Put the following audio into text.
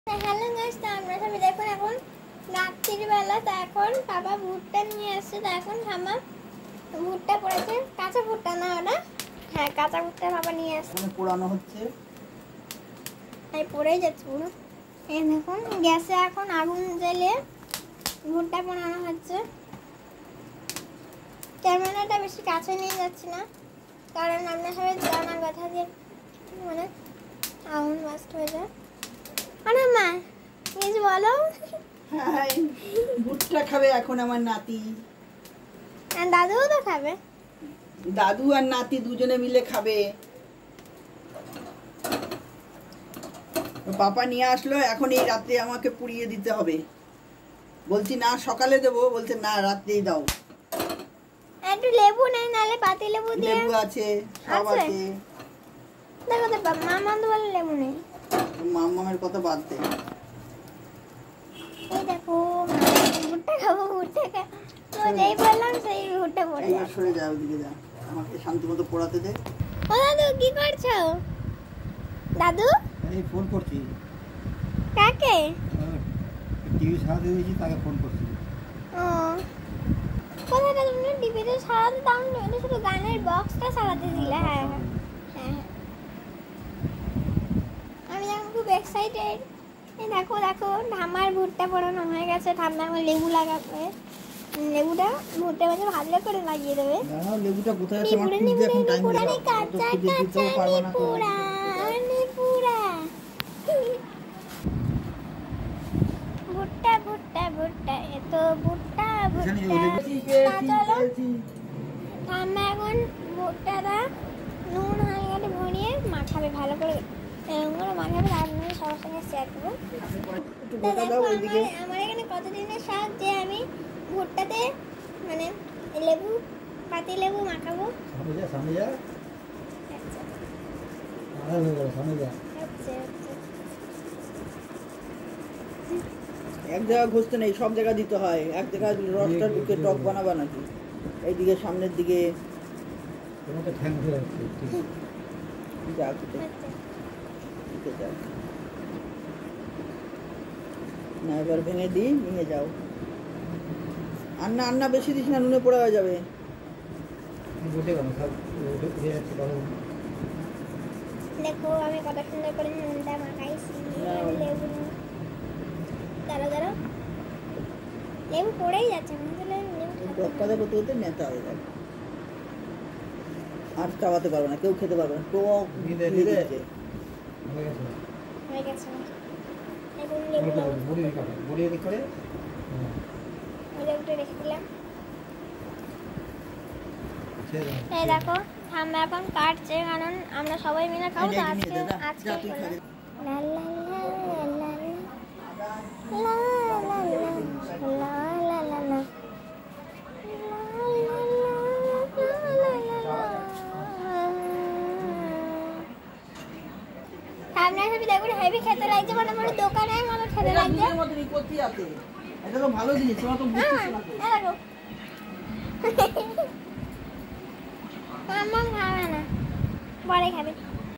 Hello guys, তো আমরা সবাই দেখুন এখন রাত্রির বেলা। তো এখন বাবা ভুট্টা নিয়ে আসছে। তো এখন ঠাম্মা ভুট্টা পড়েছে, কাঁচা ভুট্টা না ওটা, হ্যাঁ কাঁচা ভুট্টা বাবা নিয়ে আসছে। মানে পোড়ানো হচ্ছে, এই পড়েই যাচ্ছে পুরো। এই দেখুন গ্যাসে এখন আগুন জ্বেলে ভুট্টা পোড়ানো হচ্ছে। ক্যামেরাটা বেশি কাছে নিয়ে যাচ্ছি না, কারণ আমরা সবাই জানার কথা যে মানে আগুন বাস্ট হয়ে যায়। আরে মা কিছু বলো। হ্যাঁ ভুট্টা খাবে এখন আমার নাতি, আর দাদুও তো খাবে। দাদু আর নাতি দুজনে মিলে খাবে। পাপা নিয়ে আসলো, এখন এই রাতে আমাকে পুড়িয়ে দিতে হবে। বলছি না সকালে দেবো, বলছে না রাতেই দাও। একটু লেবু নেই, নালে পাতি লেবু দিয়ে। লেবু আছে, সব আছে। দেখো তো মামা তো বলে লেবু নেই। মামামের কথা বাদ দে। এই দেখো ভুট্টা খাবো, ভুট্টা খা তো যেই বললাম সেই ভুট্টা পড়ে এইবার যাচ্ছে। সরে যা, ওদিকে যা, আমাকে শান্তি মতো পোড়াতে দে। ও দাদু কি করছো? দাদু এই ফোন করছি, কাকে? টিভি সারাতে দিয়েছি, তাকে ফোন করছি। ও কোথায় তুমি টিভিতে সারাতে দাও না, এটা শুধু গানের বক্সটা সারাতে দিলে। হ্যাঁ হ্যাঁ হ্যাঁ, আমি এখন খুব এক্সাইটেড। এই দেখো দেখো ঠাম্মার ভুট্টা পোড়ানো হয়ে গেছে। ঠাম্মা এখন লেবু লাগাবে, লেবুটা ভুট্টার মধ্যে ভালো করে লাগিয়ে দেবে। দাঁড়াও, লেবুটা কোথায় আছে আমার খুঁজতে এখন টাইম নিপুড়া লাগে। কাঁচা কাঁচা নিপুড়া নিপুড়া। ভুট্টা ভুট্টা ভুট্টা, এত ভুট্টা ভুট্টা। চলো ঠাম্মা এখন ভুট্টাটা নুন হালকাটা ভরিয়ে মাখাবে ভালো করে, এরকম করে মাখাবে। তার সবার সঙ্গে শেয়ার করবো। একটু ঢোকা দাও ওইদিকে। আমার এখানে কতদিনের শখ যে আমি ভুট্টাতে মানে লেবু পাতি লেবু মাখাবো। সামনে যা, সামনে যা, আচ্ছা আড়াল হয়ে গেল, সামনে যা। আচ্ছা আচ্ছা। এক জায়গা ঘষতে নেই, সব জায়গা দিতে হয়। এক জায়গায় রসটা ঢুকে টক বানাবা নাকি? এইদিকে সামনের দিকে তোমার তো ঠ্যাং উঠে যাচ্ছে। যা দিতে আচ্ছা দিতে যাও। না এবার ভেঙে দিই, নিয়ে যাও। আন্না বেশি দিস না, নুনে পোড়া হয়ে যাবে। উঠে গেল, সব উঠে যাচ্ছে। দেখো আমি কত সুন্দর করে নুনটা মাখাইছি। নাও। লেবু দাঁড়ো দাঁড়ো, লেবু পড়েই যাচ্ছে। টকটা করতে করতে নেতা হয়ে যাবে, আর চাবাতে পারবে না, কেউ খেতে পারবে না। টক দিলে দিয়ে দিলে দিচ্ছে। হয়ে গেছে। হয়ে গেছে। এখন লেবু বড়ি কাটা, বড়ি দিক করে লেবুটা রেখে দিলাম। ছেড়ে দাও। এই দেখো ঠাম্মা এখন কাটছে, কারণ আমরা সবাই মিলে খাবো। তো এই নে, আজকে নিয়ে যা, আজকে যা, তুই খা। লা লা লা লা লা লা লা লা লা। আপনারা সবাই দেখুন হেভি খেতে লাগছে, মানে মনে দোকানের মতো খেতে লাগছে। দুধের মতো রিপোর্টই আছে। এটা তো ভালো জিনিস, তোমরা তো বুঝছিস না তো। দেখো মাম্মা খাবে না, পরে খাবে।